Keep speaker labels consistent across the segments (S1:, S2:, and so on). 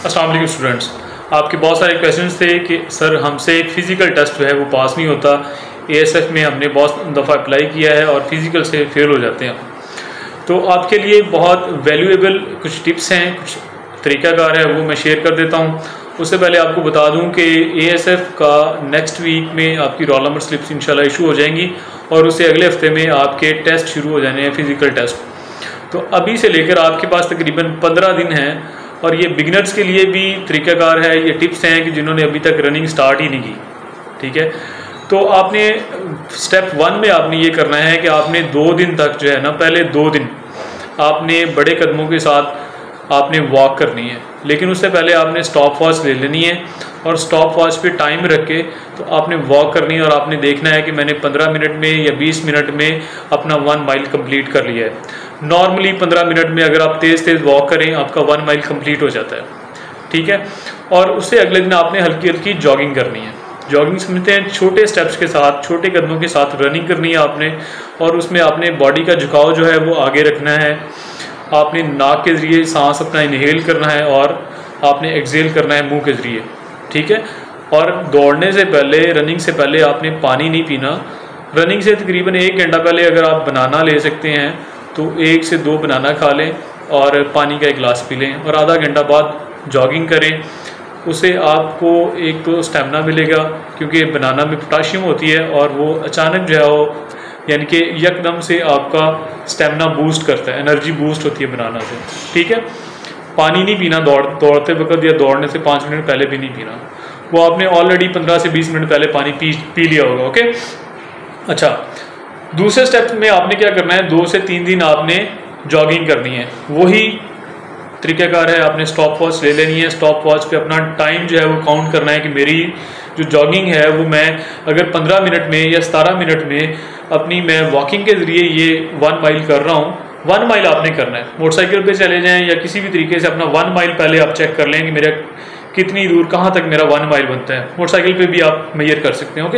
S1: अस्सलाम वालेकुम स्टूडेंट्स, आपके बहुत सारे क्वेश्चंस थे कि सर हमसे फिज़िकल टेस्ट जो है वो पास नहीं होता। एएसएफ में हमने बहुत दफ़ा अप्लाई किया है और फिज़िकल से फेल हो जाते हैं। तो आपके लिए बहुत वैल्यूएबल कुछ टिप्स हैं, कुछ तरीक़ाकार है, वो मैं शेयर कर देता हूँ। उससे पहले आपको बता दूं कि एएसएफ का नेक्स्ट वीक में आपकी रोल नंबर स्लिप्स इंशाल्लाह इशू हो जाएंगी और उससे अगले हफ्ते में आपके टेस्ट शुरू हो जाने हैं, फ़िज़िकल टेस्ट। तो अभी से लेकर आपके पास तकरीबन 15 दिन हैं और ये बिगिनर्स के लिए भी तरीक़ाकार है, ये टिप्स हैं कि जिन्होंने अभी तक रनिंग स्टार्ट ही नहीं की। ठीक है, तो आपने स्टेप 1 में आपने ये करना है कि आपने 2 दिन तक जो है ना, पहले 2 दिन आपने बड़े कदमों के साथ आपने वॉक करनी है, लेकिन उससे पहले आपने स्टॉप वॉच ले लेनी है और स्टॉप वॉच पे टाइम रख के तो आपने वॉक करनी है और आपने देखना है कि मैंने 15 मिनट में या 20 मिनट में अपना 1 माइल कंप्लीट कर लिया है। नॉर्मली 15 मिनट में अगर आप तेज़ तेज़ वॉक करें आपका 1 माइल कंप्लीट हो जाता है। ठीक है, और उससे अगले दिन आपने हल्की हल्की जॉगिंग करनी है। जॉगिंग समझते हैं छोटे स्टेप्स के साथ, छोटे कदमों के साथ रनिंग करनी है आपने, और उसमें आपने बॉडी का झुकाव जो है वो आगे रखना है। आपने नाक के ज़रिए सांस अपना इनहेल करना है और आपने एक्सहेल करना है मुंह के ज़रिए। ठीक है, और दौड़ने से पहले, रनिंग से पहले आपने पानी नहीं पीना। रनिंग से तकरीबन 1 घंटा पहले अगर आप बनाना ले सकते हैं तो 1 से 2 बनाना खा लें और पानी का 1 गिलास पी लें और आधा घंटा बाद जॉगिंग करें। उससे आपको एक तो स्टेमिना मिलेगा, क्योंकि बनाना में पोटाशियम होती है और वो अचानक जो है वो यानी कि यकदम से आपका स्टेमिना बूस्ट करता है, एनर्जी बूस्ट होती है बनाना से। ठीक है, पानी नहीं पीना दौड़ते वक्त या दौड़ने से 5 मिनट पहले भी नहीं पीना, वो आपने ऑलरेडी 15 से 20 मिनट पहले पानी पी लिया होगा। ओके, अच्छा, दूसरे स्टेप में आपने क्या करना है, 2 से 3 दिन आपने जॉगिंग करनी है। वही तरीक़ाकार है, आपने स्टॉप वॉच ले लेनी है। स्टॉप वॉच पे अपना टाइम जो है वो काउंट करना है कि मेरी जो जॉगिंग है वो मैं अगर 15 मिनट में या 17 मिनट में अपनी मैं वॉकिंग के ज़रिए ये 1 माइल कर रहा हूँ। 1 माइल आपने करना है। मोटरसाइकिल पे चले जाएं या किसी भी तरीके से अपना 1 माइल पहले आप चेक कर लें कि मेरा कितनी दूर, कहाँ तक मेरा 1 माइल बनता है। मोटरसाइकिल पे भी आप मेजर कर सकते हैं। ओके,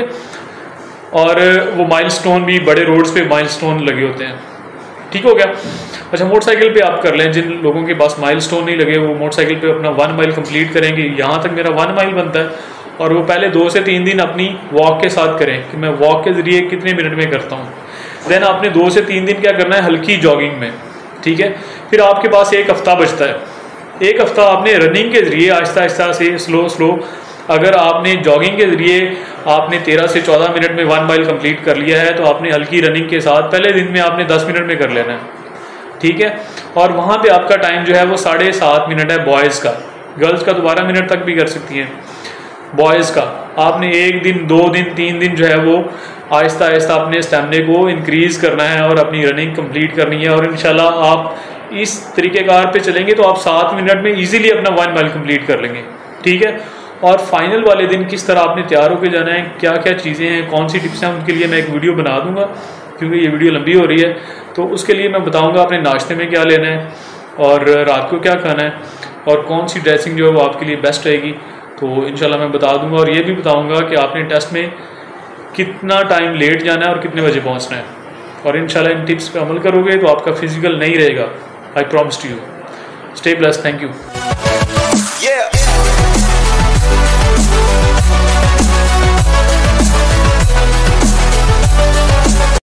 S1: और वो माइलस्टोन भी बड़े रोड्स पे माइलस्टोन लगे होते हैं। ठीक हो गया। अच्छा, मोटरसाइकिल पे आप कर लें, जिन लोगों के पास माइलस्टोन नहीं लगे वो मोटरसाइकिल पे अपना 1 माइल कंप्लीट करेंगे। यहाँ तक मेरा 1 माइल बनता है और वो पहले 2 से 3 दिन अपनी वॉक के साथ करें कि मैं वॉक के ज़रिए कितने मिनट में करता हूँ। देन आपने 2 से 3 दिन क्या करना है, हल्की जॉगिंग में। ठीक है, फिर आपके पास 1 हफ्ता बचता है। 1 हफ्ता आपने रनिंग के ज़रिए आहिस्ता आहिस्ता से स्लो अगर आपने जॉगिंग के ज़रिए आपने 13 से 14 मिनट में 1 माइल कंप्लीट कर लिया है तो आपने हल्की रनिंग के साथ पहले दिन में आपने 10 मिनट में कर लेना है। ठीक है, और वहाँ पे आपका टाइम जो है वो 7.5 मिनट है बॉयज़ का। गर्ल्स का तो 12 मिनट तक भी कर सकती हैं। बॉयज़ का आपने 1 दिन, 2 दिन, 3 दिन जो है वो आहिस्ता आहिस्ता अपने स्टेमिना को इंक्रीज़ करना है और अपनी रनिंग कंप्लीट करनी है। और इंशाल्लाह आप इस तरीक़ेकार पे चलेंगे तो आप 7 मिनट में ईज़िली अपना 1 माइल कंप्लीट कर लेंगे। ठीक है, और फाइनल वाले दिन किस तरह आपने तैयार होकर जाना है, क्या क्या चीज़ें हैं, कौन सी टिप्स हैं, उनके लिए मैं एक वीडियो बना दूंगा, क्योंकि ये वीडियो लंबी हो रही है। तो उसके लिए मैं बताऊंगा अपने नाश्ते में क्या लेना है और रात को क्या खाना है और कौन सी ड्रेसिंग जो है वो आपके लिए बेस्ट रहेगी। तो इंशाल्लाह मैं बता दूंगा और ये भी बताऊंगा कि आपने टेस्ट में कितना टाइम लेट जाना है और कितने बजे पहुँचना है। और इंशाल्लाह इन टिप्स पर अमल करोगे तो आपका फिज़िकल नहीं रहेगा। I promise to you. Stay blessed. Thank you.